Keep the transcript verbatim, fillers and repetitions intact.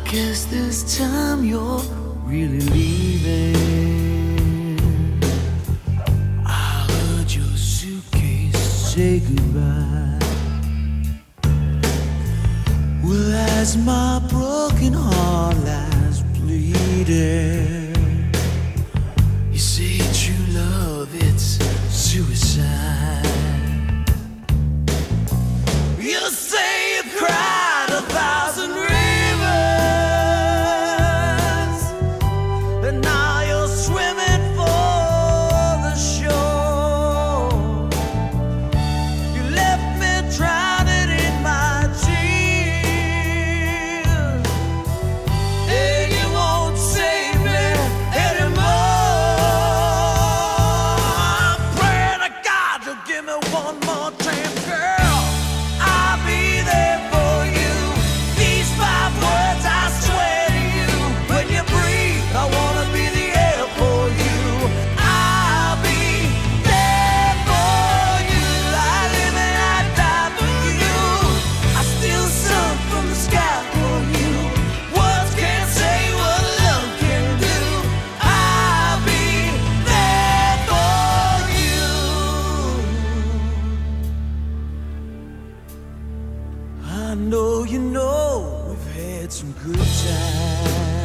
guess this time you're really leaving. I heard your suitcase say goodbye. Well, as my broken heart lies bleeding, you say true love, it's suicide. You say you cried a thousand rivers, and now you're swimming for the shore. You left me drowning in my tears, and you won't save me anymore. I'm praying to God you'll give me one more chance, girl. I'll be there for you. These five words I swear to you. When you breathe, I wanna be the air for you. I'll be there for you. I live and I die for you. I steal sun from the sky for you. Words can't say what love can do. I'll be there for you. I know you know we've had some good times.